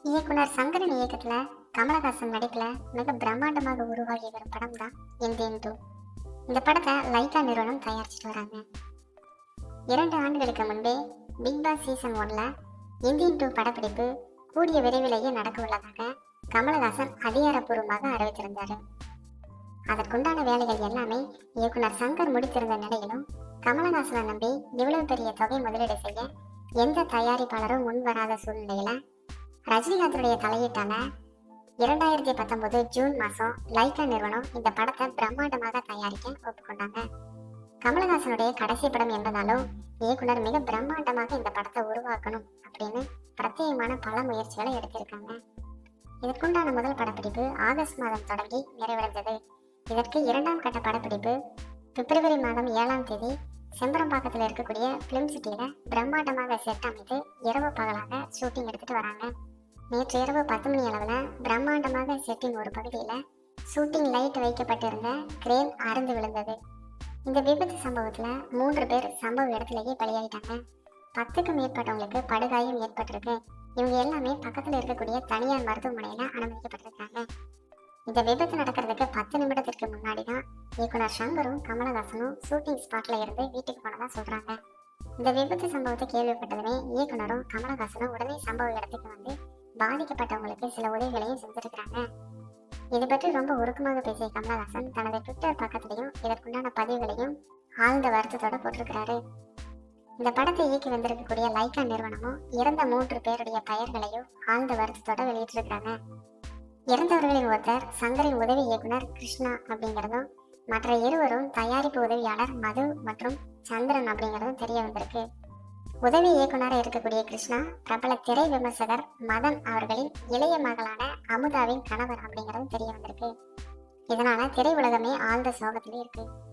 இயக்குனர் சங்கரன் இயக்கத்துல கமலஹாசன் நடிப்புல மிக பிரம்மாண்டமாக உருவாகி வரும் படம் தான் இந்தியன் 2. இந்த படத்தை லைகா நிறுவனம் தயாரிச்சிட்டு வராங்க. 2 ஆண்டுகளுக்கு முன்பே பிக் பாஸ் சீசன் 1ல இந்தியன் 2 படப்பிடிப்பு கூடிய விரைவிலேயே நடக்க உள்ளதாக கமலஹாசன் அதிகாரப்பூர்வமாக அறிவித்திருந்தாரு. அதற்குண்டான வேலைகள் எல்லாமே இயக்குனர் சங்கர் முடித்திருந்த நிலையிலும் கமலஹாசனை நம்பி இவ்வளவு பெரிய தொகை முதலீடு செய்ய எந்த தயாரிப்பாளரும் முன் வராத சூழ்நிலையில ரஜினிகாந்தனுடைய தலையீட்டான 2019 ஜூன் மாசம் லைகா நிறுவனம் இந்த படத்தை பிரம்மாண்டமாக தயாரிக்க ஒப்புக்கொண்டாங்க. கமலஹாசனுடைய கடைசி படம் என்பதாலும் இயக்குனர் மிக பிரம்மாண்டமாக இந்த படத்தை உருவாக்கணும் அப்படின்னு பிரத்யேகமான பல முயற்சிகளை எடுத்திருக்காங்க. இதற்குண்டான முதல் படப்பிடிப்பு ஆகஸ்ட் மாதம் தொடங்கி நிறைவடைந்தது. இதற்கு 2ஆம் கட்ட படப்பிடிப்பு பிப்ரவரி மாதம் 7ஆம் தேதி செம்பரம்பாக்கத்தில் இருக்கக்கூடிய பிலிம் சிட்டியில பிரம்மாண்டமாக செட் அமைத்து இரவு பகலாக ஷூட்டிங் எடுத்துட்டு வராங்க. நேற்று இரவு 10 மணி அளவுல பிரம்மாண்டமாக செட்டின் ஒரு பகுதியில ஷூட்டிங் லைட் வைக்கப்பட்டிருந்த கிரேன் அறுந்து விழுந்தது. இந்த விபத்து சம்பவத்துல 3 பேர் சம்பவ இடத்திலேயே பலியாயிட்டாங்க. 10க்கும் மேற்பட்டவங்களுக்கு படுகாயம் ஏற்பட்டிருக்கு. இவங்க எல்லாமே பக்கத்துல இருக்கக்கூடிய தனியார் மருத்துவமனையில அனுமதிக்கப்பட்டிருக்காங்க. இந்த விபத்து நடக்கிறதுக்கு 10 நிமிடத்திற்கு முன்னாடி தான் இயக்குனர் சங்கரும் கமலஹாசனும் ஷூட்டிங் ஸ்பாட்ல இருந்து வீட்டுக்கு போனதா சொல்றாங்க. இந்த விபத்து சம்பவத்தை கேள்விப்பட்டதுமே இயக்குனரும் கமலஹாசனும் உடனே சம்பவ இடத்துக்கு வந்து பாதிக்கப்பட்டவங்களுக்கு சில உதவிகளையும் செஞ்சிருக்கிறாங்க. இது பற்றி ரொம்ப உருக்கமாக பேசிய கமலஹாசன் தனது ட்விட்டர் பக்கத்திலையும் இதற்குண்டான பதிவுகளையும் ஆழ்ந்த வருத்தத்தோட போட்டிருக்கிறாரு. இந்த படத்தை இயக்கி வந்திருக்கக்கூடிய லைகா நிறுவனமும் இறந்த 3 பேருடைய பெயர்களையும் ஆழ்ந்த வருத்தத்தோட வெளியிட்டிருக்கிறாங்க. இறந்தவர்களின் ஒருத்தர் சங்கரின் உதவி இயக்குனர் கிருஷ்ணா அப்படிங்கிறதும் மற்ற இருவரும் தயாரிப்பு உதவியாளர் மது மற்றும் சந்திரன் அப்படிங்கிறதும் தெரிய வந்திருக்கு. உதவி இயக்குனராக இருக்கக்கூடிய கிருஷ்ணா பிரபல திரை விமர்சகர் மதன் அவர்களின் இளைய மகளான அமுதாவின் கணவர் அப்படிங்கிறதும் தெரிய வந்திருக்கு. இதனால திரை உலகமே ஆழ்ந்த சோகத்திலே இருக்கு.